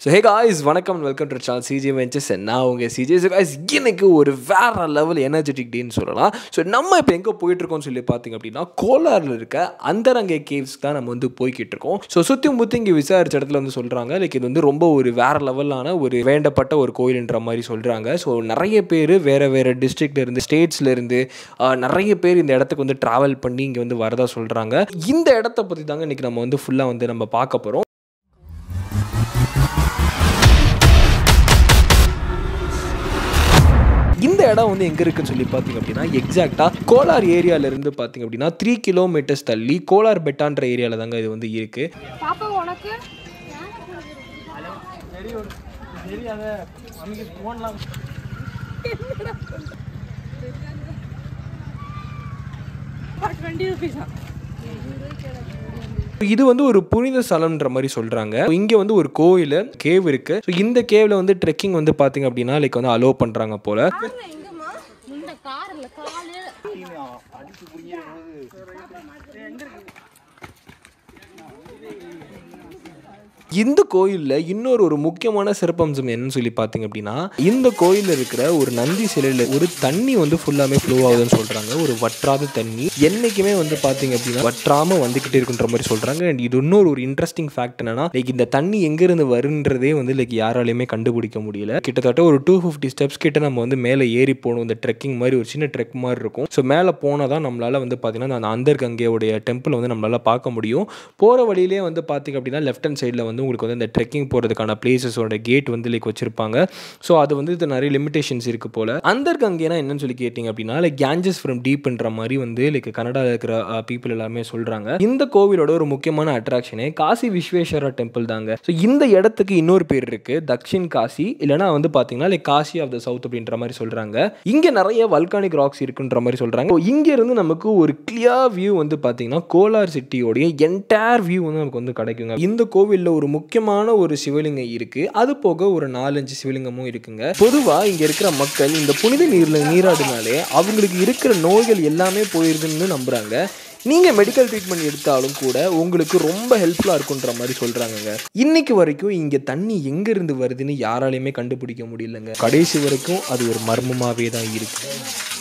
So hey guys, வணக்கம் and welcome to the channel CJ Ventures and நான் உங்கள் CJ. So guys, இன்னைக்கு ஒரு வேற லெவல் எனர்ஜெட்டிக் டேன்னு சொல்லலாம். ஸோ நம்ம இப்போ எங்கே போயிட்டுருக்கோம்னு சொல்லி பார்த்தீங்க அப்படின்னா கோலாரில் இருக்க அந்தரங்க கேவ்ஸ் தான் நம்ம வந்து போய்கிட்டு இருக்கோம். ஸோ சுற்றி முற்றி இங்கே விசாரிச்ச இடத்துல வந்து சொல்கிறாங்க லைக் இது வந்து ரொம்ப ஒரு வேற லெவலான ஒரு வேண்டப்பட்ட ஒரு கோயில்ன்ற மாதிரி சொல்கிறாங்க. ஸோ நிறைய பேர் வேறு வேறு டிஸ்ட்ரிக்ட்லேருந்து ஸ்டேட்ஸ்லேருந்து நிறைய பேர் இந்த இடத்துக்கு வந்து ட்ராவல் பண்ணி இங்கே வந்து வரதா சொல்கிறாங்க. இந்த இடத்த பற்றி தாங்க இன்றைக்கி நம்ம வந்து ஃபுல்லாக வந்து நம்ம பார்க்க போகிறோம். இந்த இடம் வந்து எங்கே இருக்குன்னு சொல்லி பார்த்தீங்க அப்படின்னா எக்ஸாக்டாக கோலார் ஏரியாவிலேருந்து பார்த்தீங்க அப்படின்னா 3 கிலோமீட்டர்ஸ் தள்ளி கோலார் பெட்டான்ற ஏரியாவில் தாங்க இது வந்து இருக்குது. இது வந்து ஒரு புனித ஸ்தலம்ன்ற மாதிரி சொல்றாங்க. இங்க வந்து ஒரு கோயில் கேவ் இருக்கு. ஸோ இந்த கேவ்ல வந்து ட்ரெக்கிங் வந்து பாத்தீங்க அப்படின்னா லைக் வந்து அலோவ் பண்றாங்க போல. இந்த கோயிலில் இன்னொரு ஒரு முக்கியமான சிறப்பம்சம் என்னன்னு சொல்லி பார்த்தீங்க அப்படின்னா இந்த கோயிலில் இருக்கிற ஒரு நந்தி சிலையில் ஒரு தண்ணி வந்து ஃபுல்லாமே ஃப்ளோ ஆகுதுன்னு சொல்கிறாங்க. ஒரு வற்றாத தண்ணி என்றைக்குமே வந்து பார்த்தீங்க அப்படின்னா வற்றாமல் வந்துக்கிட்டே இருக்குன்ற மாதிரி சொல்கிறாங்க. அண்ட் இது இன்னொரு ஒரு இன்ட்ரெஸ்டிங் ஃபேக்ட் என்னன்னா லைக் இந்த தண்ணி எங்கேருந்து வருன்றதே வந்து லைக் யாராலையுமே கண்டுபிடிக்க முடியல. கிட்டத்தட்ட ஒரு 250 ஸ்டெப்ஸ் கிட்ட நம்ம வந்து மேலே ஏறி போகணும். இந்த ட்ரெக்கிங் மாதிரி ஒரு சின்ன ட்ரெக் மாதிரி இருக்கும். ஸோ மேலே போனால் தான் நம்மளால் வந்து பார்த்தீங்கன்னா அந்த அந்தர்கங்கையோடைய டெம்பிள் வந்து நம்மளால் பார்க்க முடியும். போகிற வழியிலே வந்து பார்த்தீங்க அப்படின்னா லெஃப்ட் ஹேண்ட் சைடில் வந்து உங்களுக்கு வந்து இந்த ட்ரெக்கிங் போகிறதுக்கான பிளேசஸோட கேட் வந்து லைக் வச்சிருப்பாங்க. ஸோ அது வந்து இது நிறைய லிமிடேஷன்ஸ் இருக்குது போல். அந்தர்கங்கைனா என்னன்னு சொல்லி கேட்டிங்க அப்படின்னா லைக் கேஞ்சஸ் ஃப்ரம் டீப்ன்ற மாதிரி வந்து லைக் கனடாவில் இருக்கிற பீப்புள் எல்லாருமே சொல்கிறாங்க. இந்த கோவிலோட ஒரு முக்கியமான அட்ராக்ஷனே காசி விஸ்வேஸ்வரா டெம்பிள் தாங்க. ஸோ இந்த இடத்துக்கு இன்னொரு பேர் இருக்குது, தக்ஷின் காசி, இல்லைனா வந்து பார்த்தீங்கன்னா like Kashi of the south அப்படின்ற மாதிரி சொல்கிறாங்க. இங்கே நிறைய வல்கானிக் ராக்ஸ் இருக்குன்ற மாதிரி சொல்கிறாங்க. இங்கேருந்து நமக்கு ஒரு கிளியர் வியூ வந்து பார்த்தீங்கன்னா கோலார் சிட்டியோடைய என்டையர் வியூ வந்து நமக்கு வந்து கிடைக்குங்க. இந்த கோவிலில் ஒரு முக்கியமான ஒரு சிவலிங்கம் இருக்கு. அது போக ஒரு 4-5 சிவலிங்கமும் இருக்குங்க. பொதுவா இங்க இருக்கிற மக்கள் இந்த புனித நீர்ல நீராடினாலே அவங்களுக்கு இருக்கிற நோய்கள் எல்லாமே போயிருதுன்னு நம்புறாங்க. நீங்க மெடிக்கல் ட்ரீட்மெண்ட் எடுத்தாலும் கூட உங்களுக்கு ரொம்ப ஹெல்ப்ஃபுல்லா இருக்குன்ற மாதிரி சொல்றாங்க. இன்னைக்கு வரைக்கும் இங்க தண்ணி எங்க இருந்து வருதுன்னு யாராலையுமே கண்டுபிடிக்க முடியலங்க. கடைசி வரைக்கும் அது ஒரு மர்மமாவே தான் இருக்கு.